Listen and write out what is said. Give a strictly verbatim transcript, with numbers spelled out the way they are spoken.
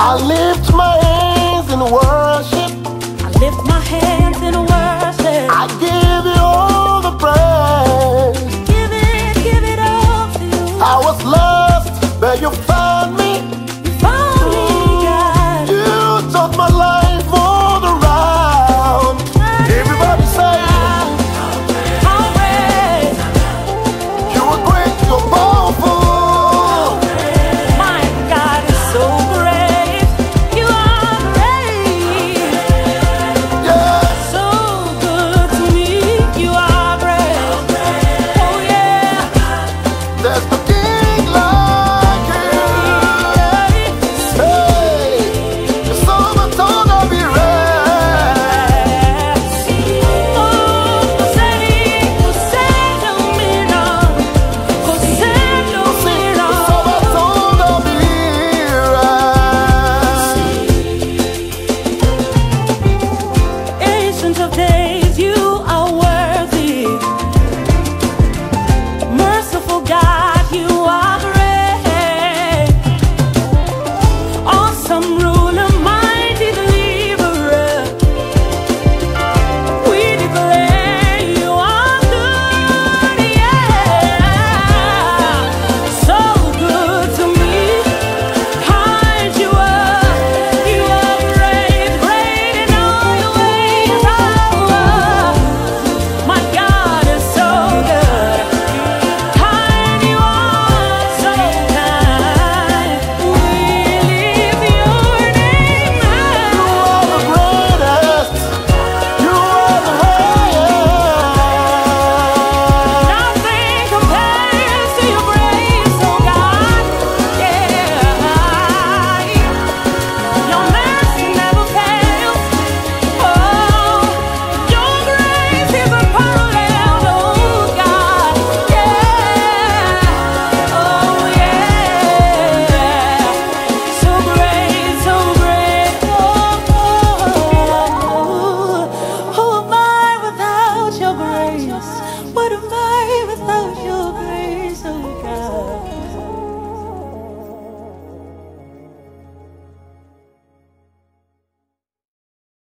I lift my hands in worship. I lift my hands in worship. I give you all the praise. Give it, give it all to you. I was lost, but you found me. You found me, God. You taught my life all around. Everybody say, How great. you are great, you're powerful. My God is so great. You are great. Yeah, So good to me. You are great. Oh yeah. there's no king like you. Hey, you're so much on of your Oh, José, José Lumina, José Lumina. Ancient of days, you are worthy. Merciful God, you are great. Awesome ruler, mighty deliverer. We declare you are good, yeah. So good to me. Kind you are, you are great, great in all your ways. Oh, my God is so good. Kind you are, so kind. We lift your name high. Nothing compares to your grace, oh God. Yeah, your mercy never fails. Oh, your grace is unparalleled, oh God. Yeah, oh yeah, so great, so great. Oh, who am I without your grace? What am I without your